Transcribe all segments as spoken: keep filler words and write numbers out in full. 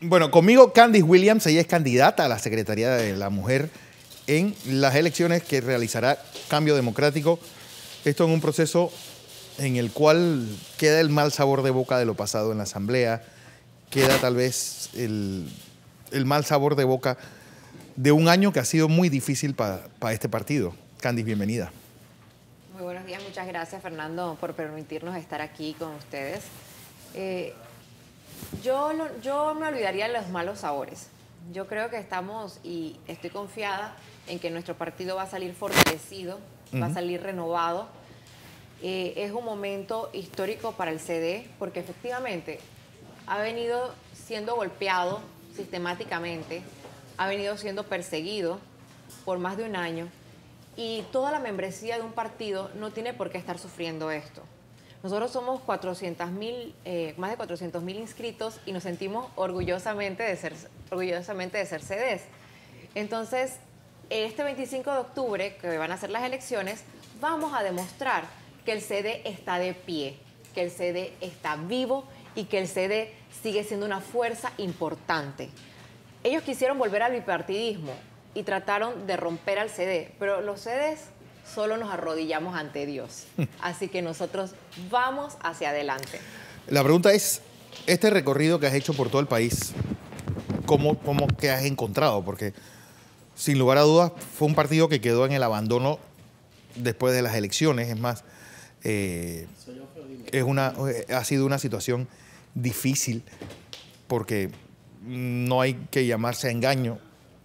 Bueno, conmigo Candice Williams, ella es candidata a la Secretaría de la Mujer en las elecciones que realizará Cambio Democrático. Esto en un proceso en el cual queda el mal sabor de boca de lo pasado en la Asamblea, queda tal vez el, el mal sabor de boca de un año que ha sido muy difícil para pa este partido. Candice, bienvenida. Muy buenos días, muchas gracias Fernando por permitirnos estar aquí con ustedes. Eh, yo, lo, yo me olvidaría de los malos sabores. Yo creo que estamos y estoy confiada en que nuestro partido va a salir fortalecido, uh-huh. va a salir renovado. Eh, es un momento histórico para el C D porque efectivamente ha venido siendo golpeado sistemáticamente, ha venido siendo perseguido por más de un año y toda la membresía de un partido no tiene por qué estar sufriendo esto. Nosotros somos cuatrocientos mil, eh, más de cuatrocientos mil inscritos y nos sentimos orgullosamente de ser, orgullosamente de ser C Ds. Entonces, este veinticinco de octubre, que van a ser las elecciones, vamos a demostrar que el C D está de pie, que el C D está vivo y que el C D sigue siendo una fuerza importante. Ellos quisieron volver al bipartidismo y trataron de romper al C D, pero los C Ds solo nos arrodillamos ante Dios. Así que nosotros vamos hacia adelante. La pregunta es, este recorrido que has hecho por todo el país, ¿cómo, cómo que has encontrado? Porque sin lugar a dudas fue un partido que quedó en el abandono después de las elecciones. Es más, eh, es una, ha sido una situación difícil porque no hay que llamarse a engaño.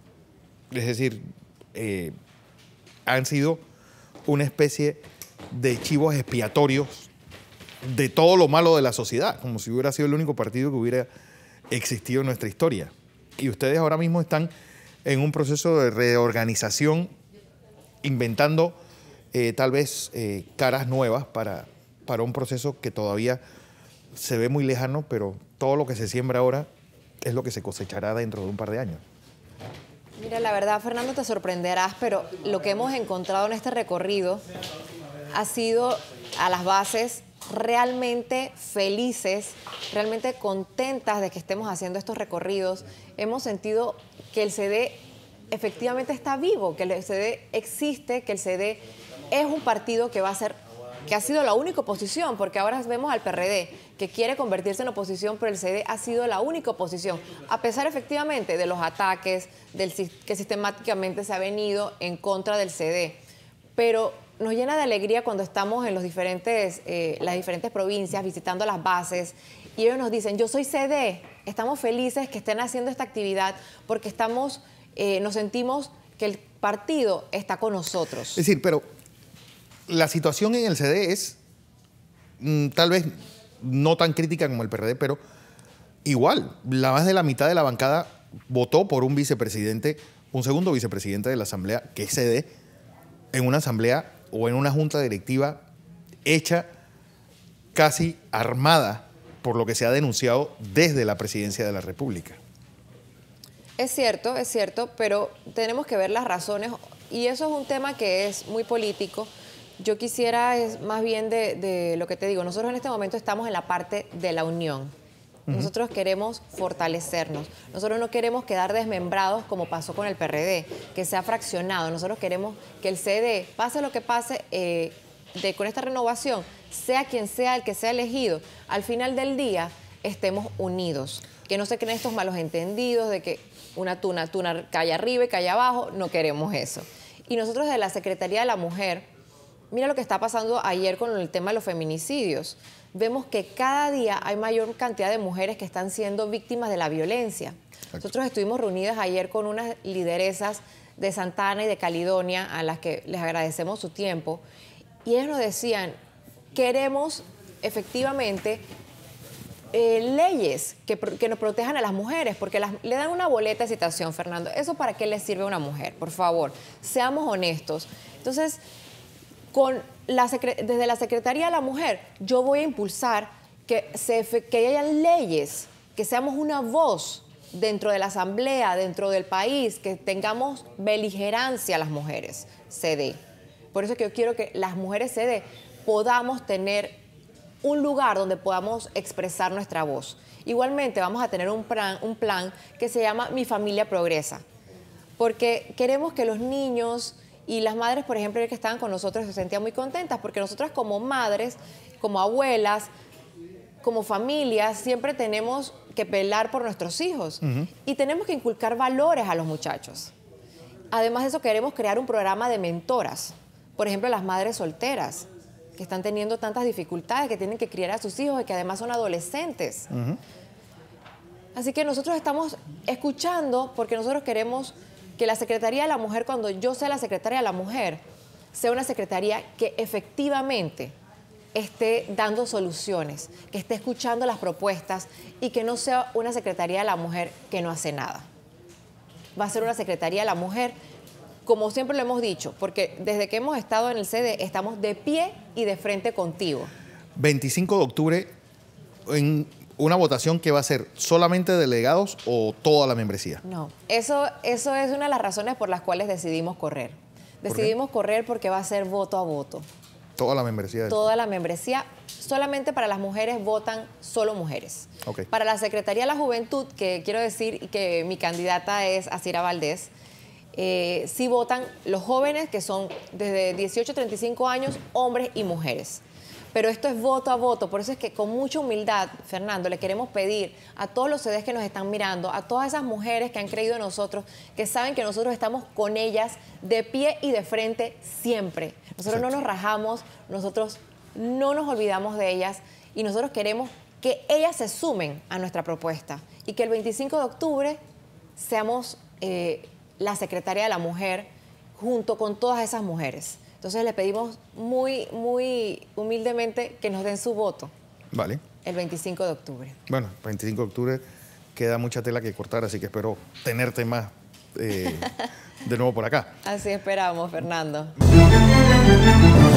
Es decir, eh, han sido una especie de chivos expiatorios de todo lo malo de la sociedad, como si hubiera sido el único partido que hubiera existido en nuestra historia. Y ustedes ahora mismo están en un proceso de reorganización, inventando eh, tal vez eh, caras nuevas para, para un proceso que todavía se ve muy lejano, pero todo lo que se siembra ahora es lo que se cosechará dentro de un par de años. Mira, la verdad, Fernando, te sorprenderás, pero lo que hemos encontrado en este recorrido ha sido a las bases realmente felices, realmente contentas de que estemos haciendo estos recorridos. Hemos sentido que el C D efectivamente está vivo, que el C D existe, que el C D es un partido que va a ser, que ha sido la única oposición, porque ahora vemos al P R D que quiere convertirse en oposición, pero el C D ha sido la única oposición, a pesar efectivamente de los ataques del, que sistemáticamente se ha venido en contra del C D. Pero nos llena de alegría cuando estamos en los diferentes, eh, las diferentes provincias, visitando las bases, y ellos nos dicen, yo soy C D, estamos felices que estén haciendo esta actividad, porque estamos, eh, nos sentimos que el partido está con nosotros. Es decir, pero la situación en el C D es mmm, tal vez no tan crítica como el P R D, pero igual, la más de la mitad de la bancada votó por un vicepresidente, un segundo vicepresidente de la Asamblea, que es C D, en una asamblea o en una junta directiva hecha casi armada por lo que se ha denunciado desde la presidencia de la República. Es cierto, es cierto, pero tenemos que ver las razones, y eso es un tema que es muy político. Yo quisiera, es más bien de, de lo que te digo, nosotros en este momento estamos en la parte de la unión. Uh-huh. Nosotros queremos fortalecernos. Nosotros no queremos quedar desmembrados como pasó con el P R D, que se ha fraccionado. Nosotros queremos que el C D, pase lo que pase eh, de, con esta renovación, sea quien sea el que sea elegido, al final del día estemos unidos. Que no se creen estos malos entendidos de que una tuna, tuna cae arriba y cae abajo. No queremos eso. Y nosotros de la Secretaría de la Mujer, mira lo que está pasando ayer con el tema de los feminicidios. Vemos que cada día hay mayor cantidad de mujeres que están siendo víctimas de la violencia. Exacto. Nosotros estuvimos reunidas ayer con unas lideresas de Santa Ana y de Caledonia, a las que les agradecemos su tiempo, y ellas nos decían, queremos efectivamente eh, leyes que, que nos protejan a las mujeres, porque las, le dan una boleta de citación, Fernando. ¿Eso para qué le sirve a una mujer? Por favor, seamos honestos. Entonces, Con la, desde la Secretaría de la Mujer, yo voy a impulsar que, se, que haya leyes, que seamos una voz dentro de la Asamblea, dentro del país, que tengamos beligerancia a las mujeres C D. Por eso es que yo quiero que las mujeres C D podamos tener un lugar donde podamos expresar nuestra voz. Igualmente vamos a tener un plan, un plan que se llama Mi Familia Progresa, porque queremos que los niños y las madres, por ejemplo, que estaban con nosotros, se sentían muy contentas, porque nosotras como madres, como abuelas, como familias, siempre tenemos que velar por nuestros hijos. Uh-huh. Y tenemos que inculcar valores a los muchachos. Además de eso, queremos crear un programa de mentoras. Por ejemplo, las madres solteras, que están teniendo tantas dificultades, que tienen que criar a sus hijos y que además son adolescentes. Uh-huh. Así que nosotros estamos escuchando, porque nosotros queremos que la Secretaría de la Mujer, cuando yo sea la Secretaria de la Mujer, sea una secretaría que efectivamente esté dando soluciones, que esté escuchando las propuestas y que no sea una Secretaría de la Mujer que no hace nada. Va a ser una Secretaría de la Mujer, como siempre lo hemos dicho, porque desde que hemos estado en el C D estamos de pie y de frente contigo. veinticinco de octubre, en una votación que va a ser solamente delegados o toda la membresía. No, eso, eso es una de las razones por las cuales decidimos correr. Decidimos correr porque va a ser voto a voto. Toda la membresía. De... Toda la membresía. Solamente para las mujeres votan solo mujeres. Okay. Para la Secretaría de la Juventud, que quiero decir que mi candidata es Azira Valdés, eh, sí votan los jóvenes, que son desde dieciocho a treinta y cinco años, hombres y mujeres. Pero esto es voto a voto, por eso es que con mucha humildad, Fernando, le queremos pedir a todos los C Ds que nos están mirando, a todas esas mujeres que han creído en nosotros, que saben que nosotros estamos con ellas de pie y de frente siempre. Nosotros Exacto. no nos rajamos, nosotros no nos olvidamos de ellas y nosotros queremos que ellas se sumen a nuestra propuesta y que el veinticinco de octubre seamos eh, la Secretaría de la Mujer junto con todas esas mujeres. Entonces le pedimos muy, muy humildemente que nos den su voto. Vale. El veinticinco de octubre. Bueno, veinticinco de octubre queda mucha tela que cortar, así que espero tenerte más eh, de nuevo por acá. Así esperamos, Fernando.